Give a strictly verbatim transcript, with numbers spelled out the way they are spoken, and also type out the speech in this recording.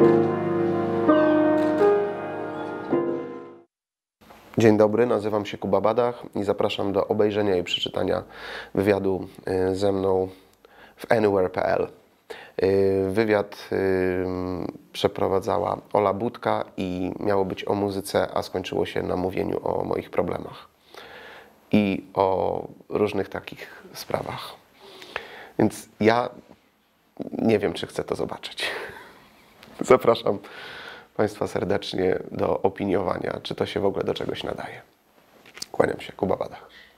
Dzień dobry, nazywam się Kuba Badach i zapraszam do obejrzenia i przeczytania wywiadu ze mną w anywhere kropka p l. Wywiad przeprowadzała Ola Budka i miało być o muzyce, a skończyło się na mówieniu o moich problemach i o różnych takich sprawach. Więc ja nie wiem, czy chcę to zobaczyć. Zapraszam Państwa serdecznie do opiniowania, czy to się w ogóle do czegoś nadaje. Kłaniam się, Kuba Badach.